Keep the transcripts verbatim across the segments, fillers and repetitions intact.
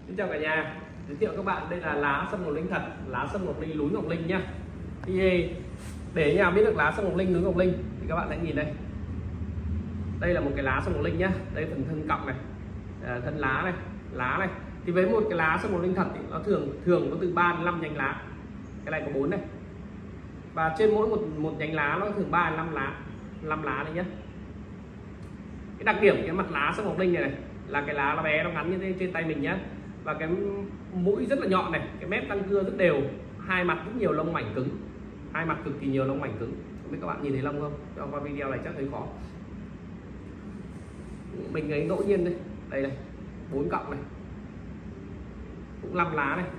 Xin chào cả nhà, giới thiệu các bạn đây là lá sâm ngọc linh thật, lá sâm ngọc linh núi Ngọc Linh nhá. Thì để nhà biết được lá sâm ngọc linh núi Ngọc Linh thì các bạn hãy nhìn đây. Đây là một cái lá sâm ngọc linh nhá, đây phần thân cọng này, thân lá này, lá này. Thì với một cái lá sâm ngọc linh thật thì nó thường thường có từ ba đến năm nhánh lá. Cái này có bốn này. Và trên mỗi một một nhánh lá nó thường ba đến năm lá, năm lá này nhá. Cái đặc điểm cái mặt lá sâm ngọc linh này, này là cái lá nó bé, nó ngắn như thế trên tay mình nhá. Và cái mũi rất là nhọn này, cái mép răng cưa rất đều, hai mặt rất nhiều lông mảnh cứng, hai mặt cực kỳ nhiều lông mảnh cứng. Không biết các bạn nhìn thấy lông không? Trong qua video này chắc thấy khó. Mình ấy ngẫu nhiên đây, đây này, bốn cọng này, cũng năm lá này,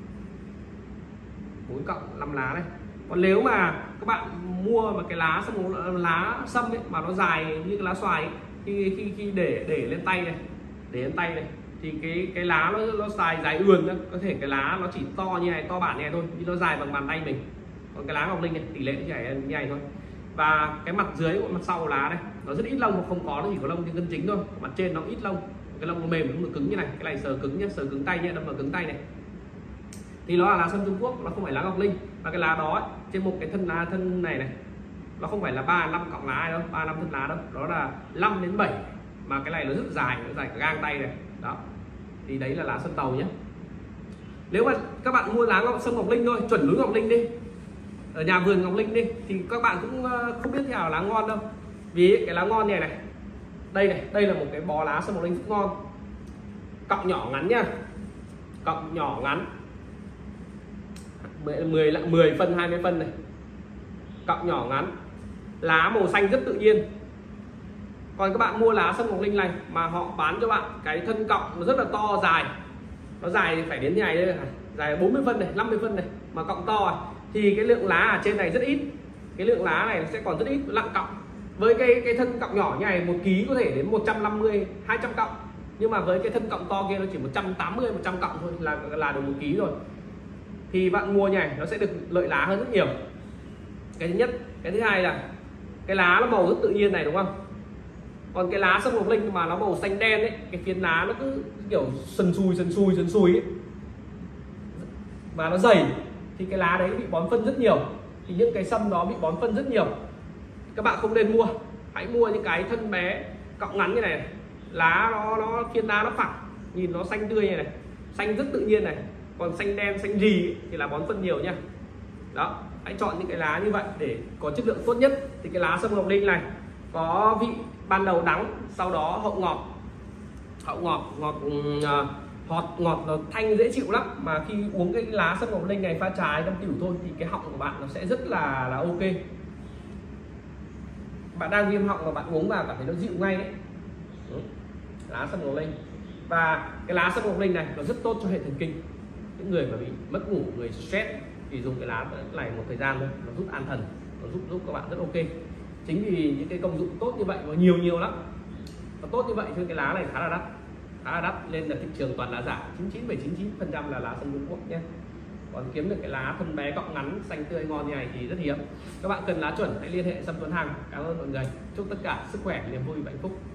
bốn cọng năm lá này. Còn nếu mà các bạn mua mà cái lá sâm lá sâm ấy mà nó dài như cái lá xoài ấy, khi khi khi để để lên tay này, để lên tay này thì cái cái lá nó nó dài dài ườn nữa, có thể cái lá nó chỉ to như này, to bản như này thôi, nhưng nó dài bằng bàn tay mình. Còn cái lá ngọc linh này tỷ lệ như này, như này thôi. Và cái mặt dưới, mặt sau của lá này nó rất ít lông, mà không có, nó chỉ có lông trên thân chính thôi. Mặt trên nó ít lông, cái lông nó mềm, nó cứng như này. Cái này sờ cứng nhá, sờ cứng tay nhá, đâm vào cứng tay này. Thì nó là lá sâm Trung Quốc, nó không phải lá ngọc linh. Và cái lá đó ấy, trên một cái thân lá thân này này nó không phải là ba năm cọng lá đâu, ba năm thân lá đâu, đó là năm đến bảy. Mà cái này nó rất dài, nó dài cả gang tay này. Đó. Thì đấy là lá sâm tàu nhé. Nếu mà các bạn mua lá sâm ngọc linh thôi, chuẩn núi Ngọc Linh đi, ở nhà vườn Ngọc Linh đi, thì các bạn cũng không biết thế nào lá ngon đâu. Vì cái lá ngon này này, đây này, đây là một cái bó lá sâm ngọc linh rất ngon. Cọng nhỏ ngắn nhá, cọng nhỏ ngắn, mười mười phân, hai mươi phân này, cọng nhỏ ngắn, lá màu xanh rất tự nhiên. Còn các bạn mua lá sâm ngọc linh này mà họ bán cho bạn cái thân cọng nó rất là to dài, nó dài thì phải đến như này đây, dài bốn mươi phân này, năm mươi phân này, mà cọng to này, thì cái lượng lá ở trên này rất ít, cái lượng lá này sẽ còn rất ít, lặng cọng. Với cái cái thân cọng nhỏ như này, một ký có thể đến một trăm năm mươi, hai trăm cọng, nhưng mà với cái thân cọng to kia nó chỉ một trăm tám mươi, một trăm cọng thôi là là được một ký rồi. Thì bạn mua như này nó sẽ được lợi lá hơn rất nhiều. Cái thứ nhất. Cái thứ hai là cái lá nó màu rất tự nhiên này, đúng không? Còn cái lá sâm ngọc linh mà nó màu xanh đen ấy, cái phiến lá nó cứ kiểu sần sùi sần sùi sần sùi ấy, mà nó dày thì cái lá đấy bị bón phân rất nhiều. Thì những cái sâm đó bị bón phân rất nhiều, các bạn không nên mua. Hãy mua những cái thân bé, cọng ngắn như này, này. Lá nó nó phiến lá nó phẳng, nhìn nó xanh tươi này, này, xanh rất tự nhiên này. Còn xanh đen, xanh rì ấy, thì là bón phân nhiều nha. Đó, hãy chọn những cái lá như vậy để có chất lượng tốt nhất. Thì cái lá sâm ngọc linh này có vị ban đầu đắng, sau đó hậu ngọt, hậu ngọt, ngọt uh, ngọt ngọt nó thanh dễ chịu lắm. Mà khi uống cái lá sâm ngọc linh này pha trà trong tiểu thôi thì cái họng của bạn nó sẽ rất là là ok. Bạn đang viêm họng mà bạn uống vào cảm thấy nó dịu ngay đấy. Ừ. Lá sâm ngọc linh. Và cái lá sâm ngọc linh này nó rất tốt cho hệ thần kinh. Những người mà bị mất ngủ, người stress thì dùng cái lá này một thời gian thôi, nó giúp an thần, nó giúp giúp các bạn rất ok. Chính vì những cái công dụng tốt như vậy và nhiều nhiều lắm, nó tốt như vậy cho cái lá này khá là đắt, khá là đắt, nên là thị trường toàn là giả, chín mươi chín phẩy chín mươi chín phần trăm là lá sâm Trung Quốc nhé. Còn kiếm được cái lá thân bé cọng ngắn xanh tươi ngon như này thì rất hiếm. Các bạn cần lá chuẩn hãy liên hệ Sâm Tuấn Hằng. Cảm ơn mọi người, chúc tất cả sức khỏe, niềm vui và hạnh phúc.